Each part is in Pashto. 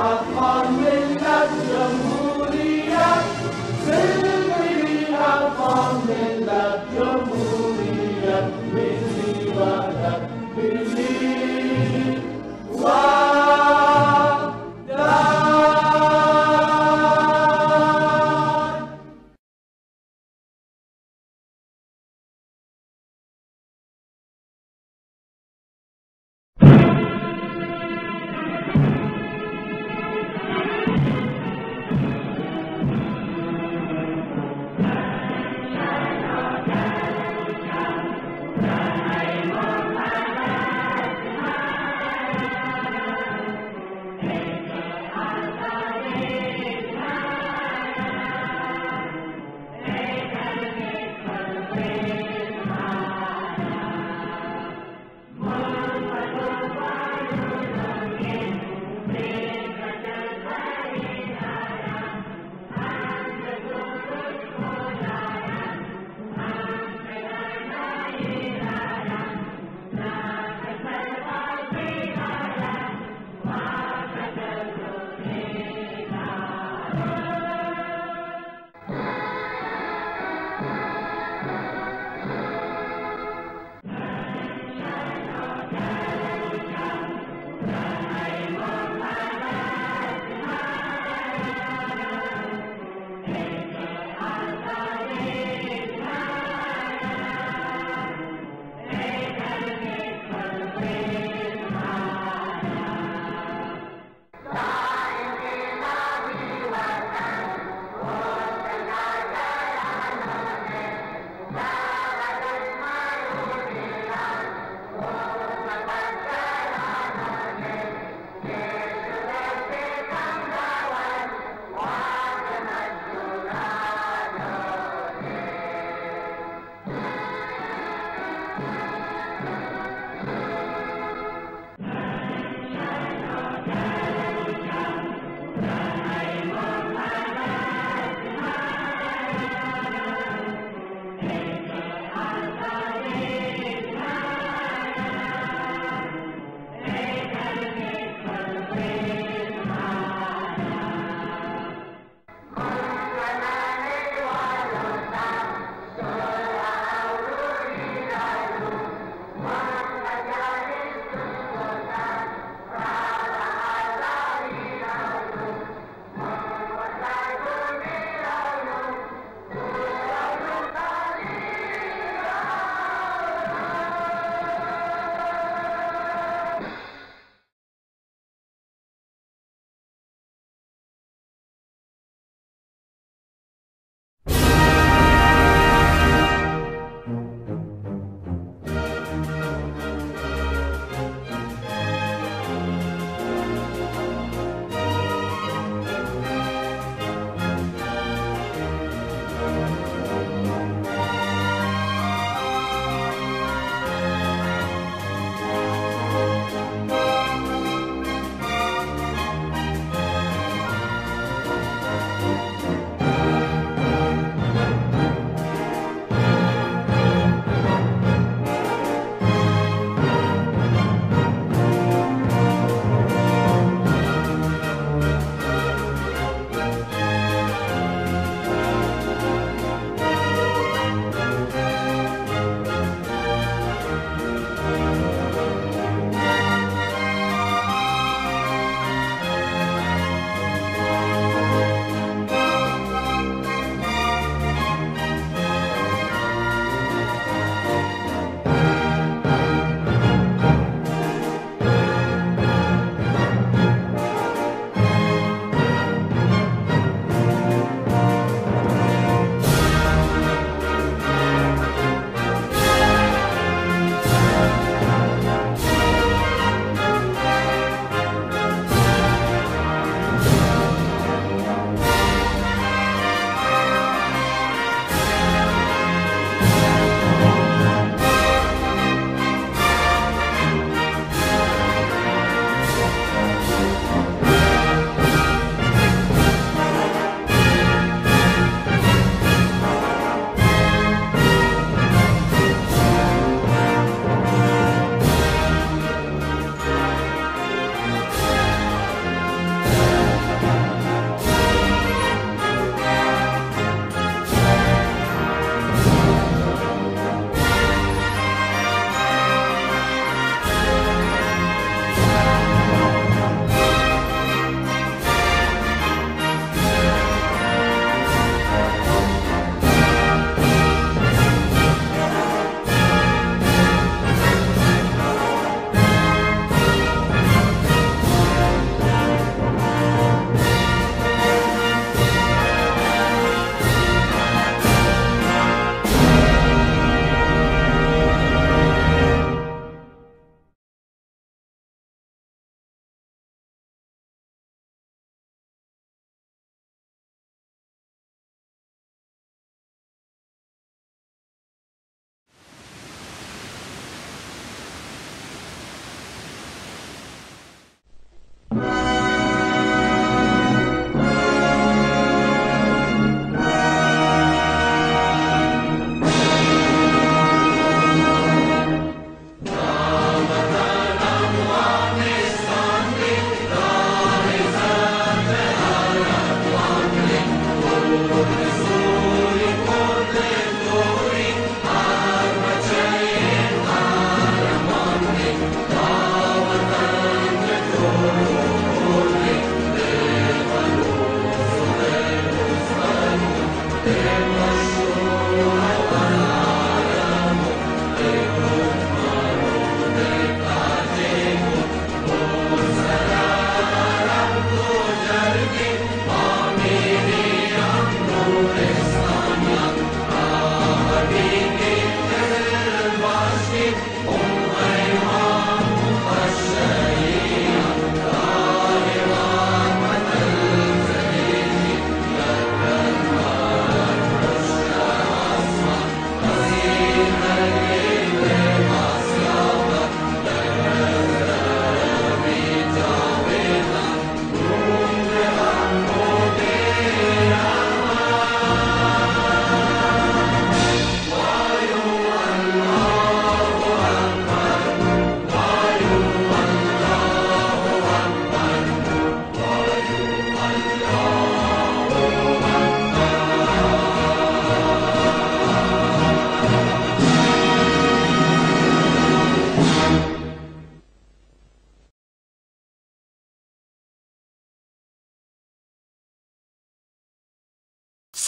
أطفال ملة جمهورية سلمي أطفال ملة جمهورية مني وحدك مني وداد.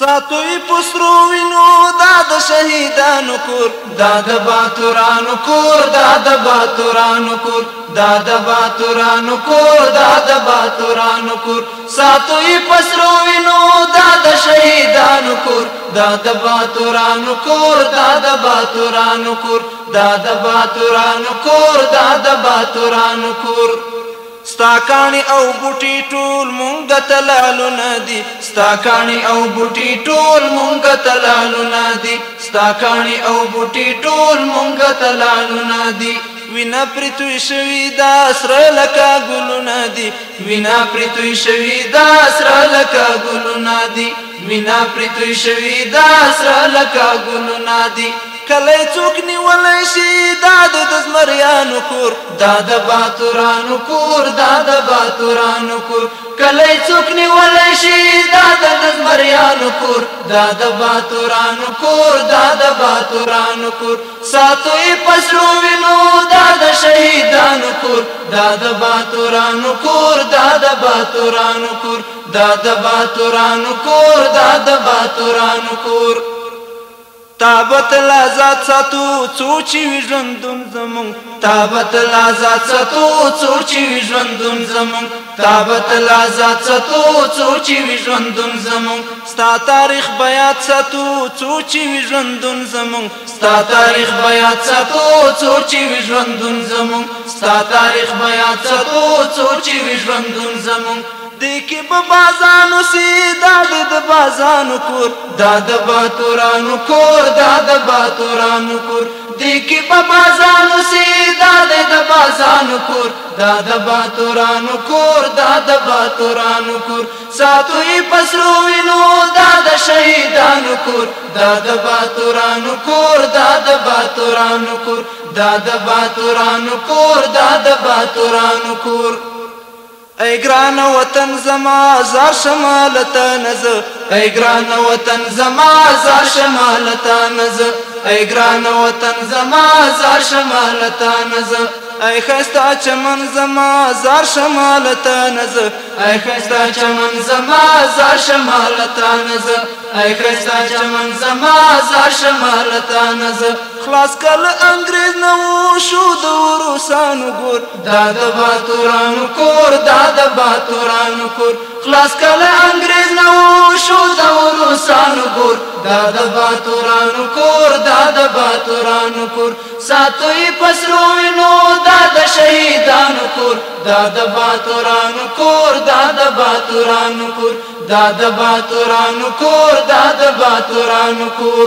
ساتوی پسرو وینو دا د شهیدانو کور دا د باتورانو کور دا د باتورانو کور دا د باتورانو کور دا د باتورانو کور ساتوی پسرو وینو دا د شهیدانو کور دا د باتورانو کور دا د باتورانو کور دا د باتورانو کور دا د باتورانو کور ستا کاڼي او بوټي ټول مونږ ته لالونه دي ستا کاڼي او بوټي ټول مونږ ته لالونه دي ستا کاڼي او بوټي ټول مونږ ته لالونه دي وینا پرې توی شوي دا سره لکه ګلونه دي وینا پرې توی شوي دا سره لکه ګلونه دي وینا پرې توی شوي دا سره لکه ګلونه دي کله څوک نیولای شي دا د زمریانو کور دا د باتورانو کور دا د باتورانو کور کله څوک نیولای شي دا د زمریانو کور دا د باتورانو کور دا د باتورانو کور ساتوی پسرو وینو دا د شهیدانو کور دا د باتورانو کور دا د باتورانو کور دا د باتورانو کور دا د باتورانو کور تابت لازات ساتو څوچی وی ژوندون زمون تابت لازات ساتو څوچی وی ژوندون زمون تابت لازات ساتو څوچی وی ژوندون زمون ستا تاریخ بیات ساتو څوچی وی ژوندون زمون ستا تاریخ بیات ساتو څوچی وی ژوندون زمون ستا تاریخ بیات ساتو څوچی وی ژوندون زمون دیکی بازانو سی داد د بازانو کور داد باتورانو کور داد باتورانو کور دیکی بازانو سی داد د بازانو کور داد باتورانو کور داد باتورانو کور ساتوی پسرو وینو داد شهیدانو کور داد باتورانو کور داد باتورانو کور داد باتورانو کور داد باتورانو کور ای گران وطن زما زار شمالتا نز ای گران وطن زما زار شمالتا نز ای گران وطن زما زار شمالتا نز ای خستا چمن زما زار شمالتا نز ای خستا چمن زما زار شمالتا نز ای خستا چمن زما زار شمالتا نز خلاص کل انگریز نو شو د روسانو ګور دا د باتورانو کور دا د باتورانو کور خلاص کل انگریز نو شو د روسانو ګور دا د باتورانو کور دا د باتورانو کور ساتوی پسرو وینو دا د شهیدانو کور دا د باتورانو کور دا د باتورانو کور دا د باتورانو کور دا د باتورانو کور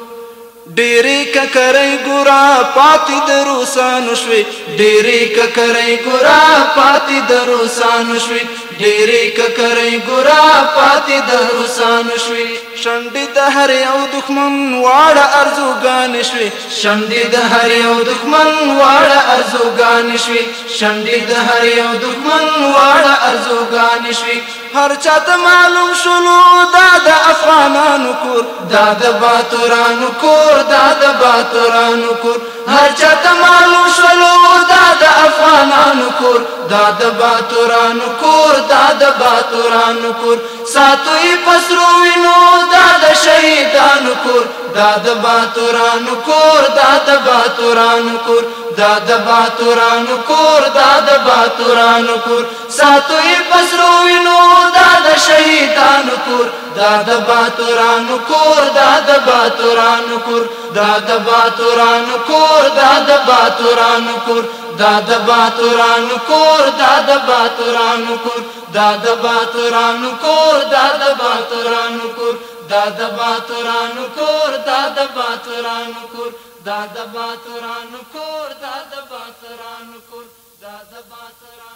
ډېرې ککرۍ ګورا پاتې د روسانو شوې ډېرې ککرۍ ګورا پاتې د روسانو شوې ډېرې ککرۍ ګورا پاتې د روسانو شوې شونډې د هر یو دښمن واړه ارزوګانې شوې شونډې د هر یو دښمن واړه ارزوګانې شوې شونډې د هر یو دښمن واړه ارزوګانې شوې هر چاته معلوم شولو دا د افغانانو کور دا د باتورانو کور دا د باتورانو کور هر چاته معلوم شولو دا د افغانانو کور دا د باتورانو کور دا د باتورانو کور ساتوی پسرو وینو دا د شهیدانو کور دا د باتورانو کور دا د باتورانو کور دا د باتورانو کور دا د باتورانو کور ساتوی پسرو وینو دا د شهیدانو کور دا د باتورانو کور دا د باتورانو کور دا د باتورانو کور دا د باتورانو کور دا د باتورانو کور دا د باتورانو کور دا د باتورانو کور دا د باتورانو کور دا د باتورانو کور دا د باتورانو کور دا د باتورانو کور دا د باتورانو کور دا د باتورانو